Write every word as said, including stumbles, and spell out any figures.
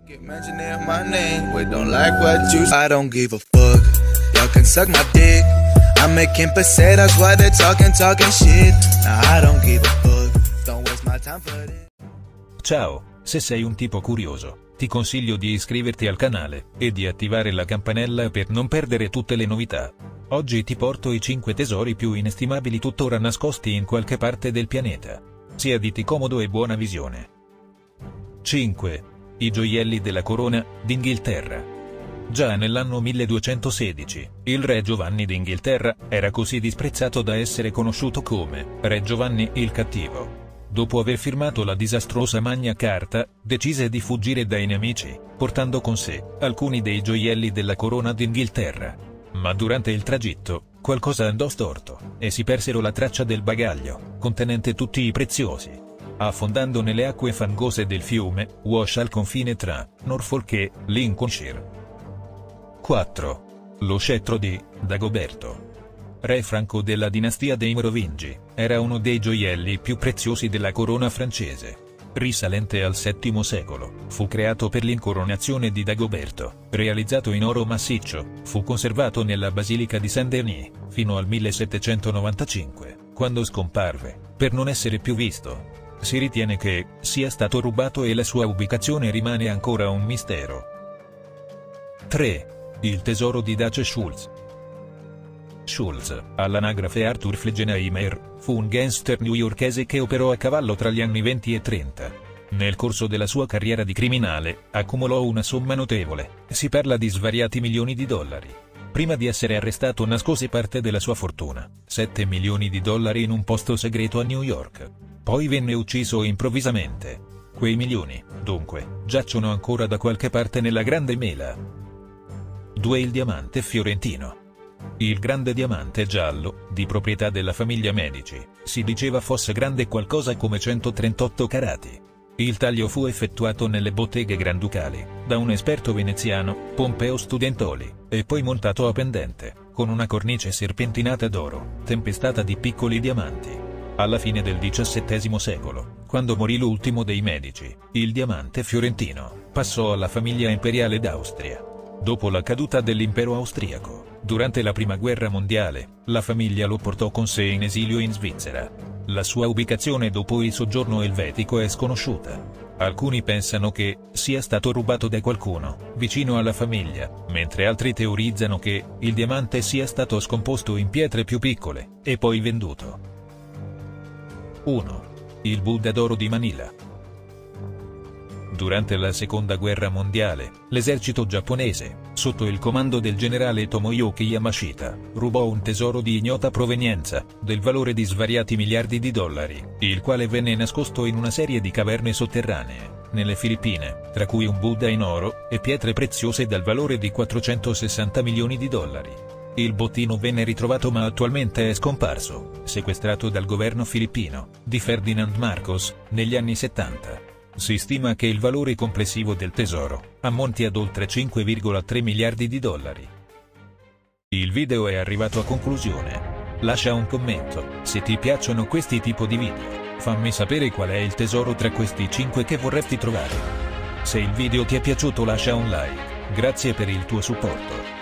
Keep mentioning my name, we don't like what you. I don't give a fuck. Y'all can suck my dick. I'm making pesetas while they're talking, talking shit. Nah, I don't give a fuck. Don't waste my time for this. Ciao, se sei un tipo curioso, ti consiglio di iscriverti al canale e di attivare la campanella per non perdere tutte le novità. Oggi ti porto i cinque tesori più inestimabili tuttora nascosti in qualche parte del pianeta. Siediti comodo e buona visione. cinque. I gioielli della corona d'Inghilterra. Già nell'anno milleduecentosedici, il re Giovanni d'Inghilterra era così disprezzato da essere conosciuto come Re Giovanni il Cattivo. Dopo aver firmato la disastrosa Magna Carta, decise di fuggire dai nemici, portando con sé alcuni dei gioielli della corona d'Inghilterra. Ma durante il tragitto, qualcosa andò storto, e si persero la traccia del bagaglio, contenente tutti i preziosi. Affondando nelle acque fangose del fiume Wash al confine tra Norfolk e Lincolnshire. quattro. Lo scettro di Dagoberto. Re Franco della dinastia dei Merovingi, era uno dei gioielli più preziosi della corona francese. Risalente al settimo secolo, fu creato per l'incoronazione di Dagoberto, realizzato in oro massiccio, fu conservato nella Basilica di Saint-Denis, fino al millesettecentonovantacinque, quando scomparve, per non essere più visto. Si ritiene che sia stato rubato e la sua ubicazione rimane ancora un mistero. tre. Il tesoro di Dace Schultz. Schultz, all'anagrafe Arthur Flegenheimer, fu un gangster newyorkese che operò a cavallo tra gli anni venti e trenta. Nel corso della sua carriera di criminale, accumulò una somma notevole, si parla di svariati milioni di dollari. Prima di essere arrestato nascose parte della sua fortuna, sette milioni di dollari in un posto segreto a New York. Poi venne ucciso improvvisamente. Quei milioni, dunque, giacciono ancora da qualche parte nella Grande Mela. due. Il diamante fiorentino. Il grande diamante giallo, di proprietà della famiglia Medici, si diceva fosse grande qualcosa come centotrentotto carati. Il taglio fu effettuato nelle botteghe granducali, da un esperto veneziano, Pompeo Studentoli, e poi montato a pendente, con una cornice serpentinata d'oro, tempestata di piccoli diamanti. Alla fine del diciassettesimo secolo, quando morì l'ultimo dei Medici, il diamante fiorentino passò alla famiglia imperiale d'Austria. Dopo la caduta dell'impero austriaco, durante la prima guerra mondiale, la famiglia lo portò con sé in esilio in Svizzera. La sua ubicazione dopo il soggiorno elvetico è sconosciuta. Alcuni pensano che sia stato rubato da qualcuno vicino alla famiglia, mentre altri teorizzano che il diamante sia stato scomposto in pietre più piccole e poi venduto. uno. Il Buddha d'oro di Manila. Durante la seconda guerra mondiale, l'esercito giapponese, sotto il comando del generale Tomoyuki Yamashita, rubò un tesoro di ignota provenienza, del valore di svariati miliardi di dollari, il quale venne nascosto in una serie di caverne sotterranee, nelle Filippine, tra cui un Buddha in oro, e pietre preziose dal valore di quattrocentosessanta milioni di dollari. Il bottino venne ritrovato ma attualmente è scomparso, sequestrato dal governo filippino, di Ferdinand Marcos, negli anni settanta. Si stima che il valore complessivo del tesoro ammonti ad oltre cinque virgola tre miliardi di dollari. Il video è arrivato a conclusione. Lascia un commento, se ti piacciono questi tipo di video. Fammi sapere qual è il tesoro tra questi cinque che vorresti trovare. Se il video ti è piaciuto lascia un like, grazie per il tuo supporto.